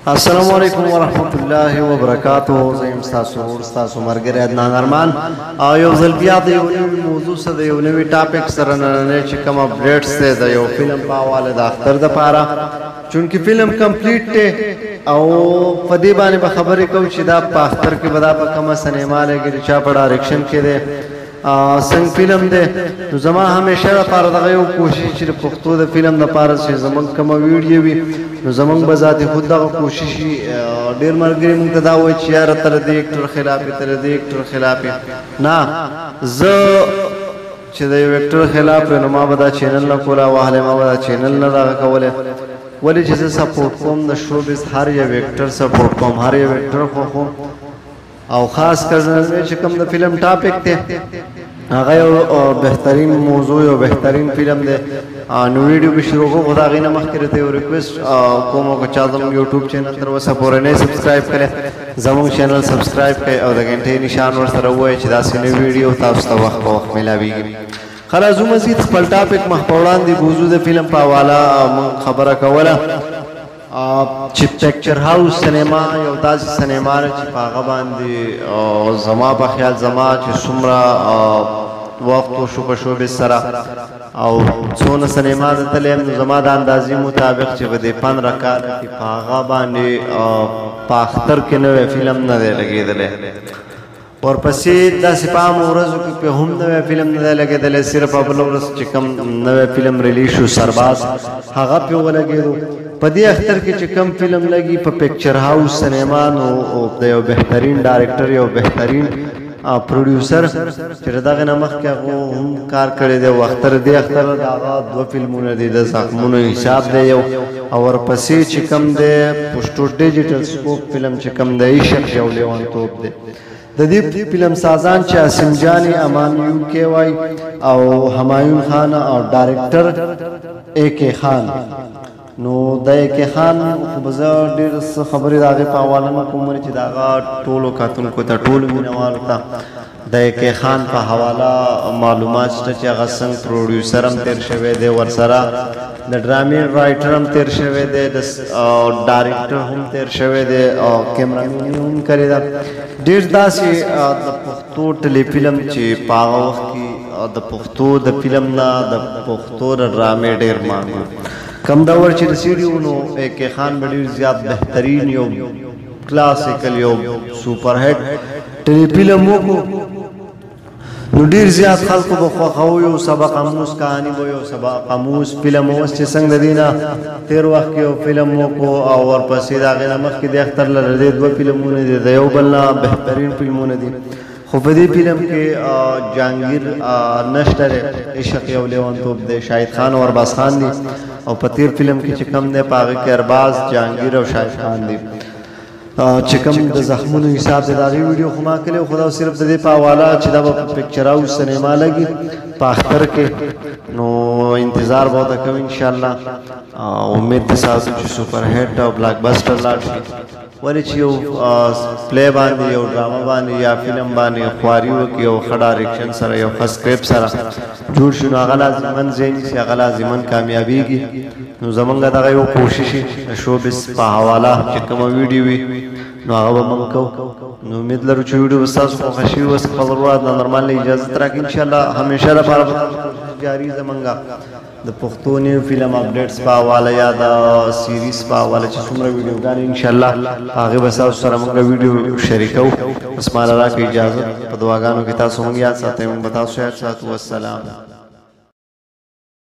السلام علیکم ورحمۃ اللہ وبرکاتہ. زم تاسو مرګره عدنان ارمان یو ځل بیا د یو نوې موضوع سره د یو نوې ټاپک سره نن چې کوم اپډیټس ده د یو فلم په حواله د اختر د پاره چونکه فلم کمپلیټ ته او په دې باندې به خبرې کوم چې دا په اختر کې به دا په کومه سینما لګي چې په ډایرکشن کې ده څنګه فلم ده. نو زما همیشه لپاره دغه یو کوشش چې پښتو د فلم لپاره چې زمونږ کومه ویډیو وي نو زمونږ به ذاتي خود دغه کوشش ډېر ملګري موږ ته دا وایي چې یاره تر دې اکټر خلاف تر دې اکټر خلاف نه زه چې د یو اکټر خلاف نو ما به دا چینل نه کوله واهله ما به دا چینل نه دغه کوله ولې چې زه سپورټ کوم د شوبز هر یو اکټر سپورټ کوم هر یو اکټر خو او خاص کر چې کوم د فلم ټاپک ته هغه یو بهترین موضوع او بهترین فلم دی. نو ویډیو به شروع کوو دا غینه مخکې ته یو ریکوست کوم او چا زموږ یوټیوب چینل تر اوسه پورې نه سبسکرایب کړي زموږ چینل سبسکرایب کړئ او د غنټې نشان ورسره ووایئ چې داسې نوې ویډیو تاسو ته وخت په وخت ملاویږي. خلاص مزید خپل ټاپک مخ په وړاندې موضوع د فلم په حواله خبره کوله چې پکچر هاوس سینما یو داسې سینما چې په هغه باندې زما په خیال زما چې څومره وخت وشو په شوبې سره او څونه سینما ته تللی یم نو زما د اندازې مطابق چې په دې 15 کال کې په هغه باندې په اختر کې نوی فلم نه دی لګېدلی. ورپسې داسې په عامو ورځو کې په هم نوی فلم نه دی لګېدلی صرف په بله ورځ چې کوم نوی فلم ریلیز شو سرباز هغه پې ولګېدو. په دې اختر کې چې کم فلم لګي په پکچر هاوس سینما نو د یو بهترین ډایرکټر یو بهترین پروډیوسر چې دغه نه مخکې هغه هم کار کړی دی او اختر دې اختر د هغه 2 فلمونه دي د زخمونو حساب دی یو او ورپسې چې کم دی پښتو ډیجیټل سکوپ فلم چې کم دی عشق یو لیوانتوب دی. د دې فلم سازان چې اسم جانی امان یو کې وای او همایون خان او ډایرکټر اے کے خان. نو د کې خان خو به زه ډېر څه خبرې د هغې په حواله نه کوم چې د هغه ټولو کتونکو ته ټولو مینوالو ته د کې خان په حواله معلومات شته چې هغه څنګه پروډیوسر هم تېر شوی دی ورسره د ډرامې رایټر هم تېر شوی دی د ډایرکټر هم تېر شوی دی او کیمرامین هم کړې ده. ډېر داسې د پښتو ټلی فلم چې په هغه وخت کې د پښتو د فلم نه د پښتو د ډرامې ډېر مانګ کم دور چې رسیدو نو اے کے خان ډېر زیات بهترین یو کلاسیکل یو سپر هټ ټلی فلم وکړو نو ډېر زیات خلکو به خوښوي یو سبق آموز کہانی به یو سبق آموز فلم اوس چې څنګه د دې نه تېر وخت کې یو فلم وکړو او ورپسې د هغې نه مخکې د اختر لره دې 2 فلمونه دي د یو بل نه بهترین فلمونه دي. خو په دې فلم کې جهانګیر نشته دی عشق یو لیوانتوب دی شاهد خان او ارباز خان دي او په تیر فلم کې چې کم دی په هغې کې ارباز جهانګیر او شاهد خان دي چې کوم د زخمونو حساب دی د هغې ویډیو خو ما کړی خو دا صرف د دې په حواله چې دا به په پکچر هاوس سینما لګي په اختر کې نو انتظار به ورته کوو انشاءالله. امید دې ساتو چې سپر هټ او بلاک بسټر لاړ شي ولې چې یو پلی باندې یو ډرامه باندې یا فلم باندې خواري وکړي یو ښه ډایرکشن سره یو ښه سکرپټ سره جوړ شي نو هغه لازمن ځای نیسي هغه لازمن کامیابېږي. نو زمونږ دغه یو کوشش د شوبز په حواله چې کومه ویډیو وي نو هغه به موږ کوو. نو امید لرو چې ویډیو به ستاسو خوښه شوي اوس خپل ورور د نورمال اجازت راکړي انشاءالله همیشه لپاره به جاري زمونږ د پښتو نیو فلم اپډیټس په حواله یا د سیریز په حواله چې څومره ویډیوګانې انشاءالله هغې به ستاسو سره موږ ویډیو شریکوو. بس ماله راکړئ اجازت په دعاګانو کې تاسو موږ یاد ساتئ موږ به تاسو یاد ساتو. والسلام.